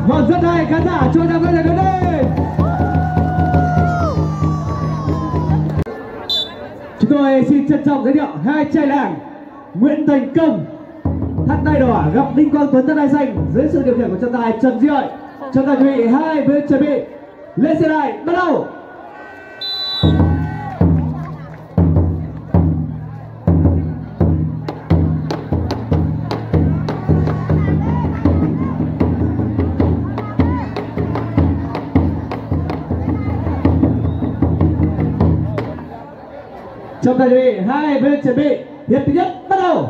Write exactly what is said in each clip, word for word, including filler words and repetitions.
Vâng, rất hay, khán giả cho chào các bạn đến đây. Chúng tôi xin trân trọng giới thiệu hai trai làng Nguyễn Thành Công thắt đai đỏ gặp Đinh Quang Tuấn thắt đai xanh dưới sự điều khiển của trọng tài Trần Duy Hợi. Trọng tài chuẩn bị, hai bên chuẩn bị, lên xe đài bắt đầu. Trọng tài chuẩn bị, hai bên chuẩn bị, hiệp thứ nhất bắt đầu.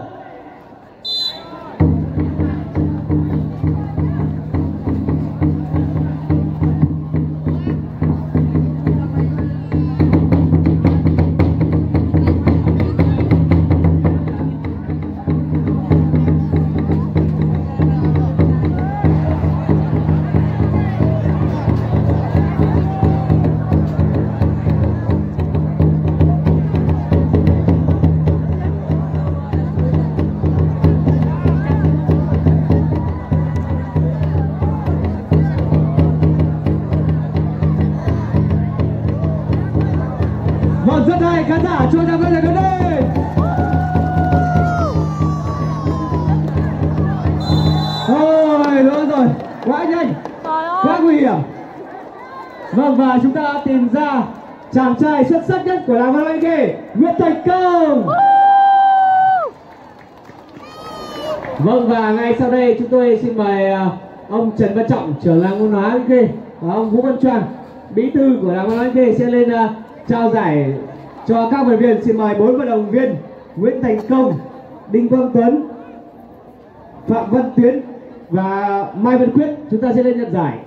Vâng, rất hay, khán giả cho chào các bạn đến đây. Ôi, nữa rồi, quá nhanh, quá nguy hiểm. Vâng, và chúng ta đã tìm ra chàng trai xuất sắc nhất của làng Văn Anh Khê, Nguyễn Thành Công. Vâng, và ngay sau đây chúng tôi xin mời ông Trần Văn Trọng, trưởng làng văn hóa Anh Khê, và ông Vũ Văn Tròn, bí thư của làng Văn hóa Anh Khê sẽ lên uh, trao giải cho các vận động viên. Xin mời bốn vận động viên Nguyễn Thành Công, Đinh Quang Tuấn, Phạm Văn Tuyến và Mai Văn Quyết. Chúng ta sẽ lên nhận giải.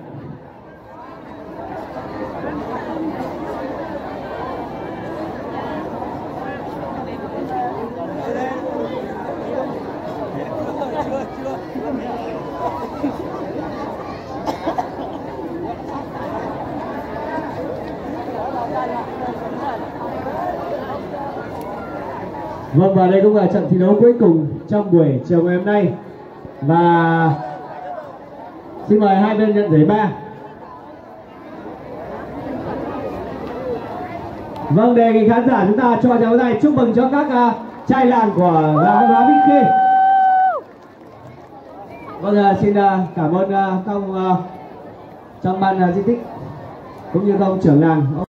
Vâng, và đây cũng là trận thi đấu cuối cùng trong buổi chiều ngày hôm nay. Và xin mời hai bên nhận giải ba. Vâng, đề nghị khán giả chúng ta cho tràng tay chúc mừng cho các uh, trai làng của làng văn hóa Vĩnh Khê. Vâng, uh, xin uh, cảm ơn uh, các ông uh, trong ban uh, di tích cũng như các ông trưởng làng.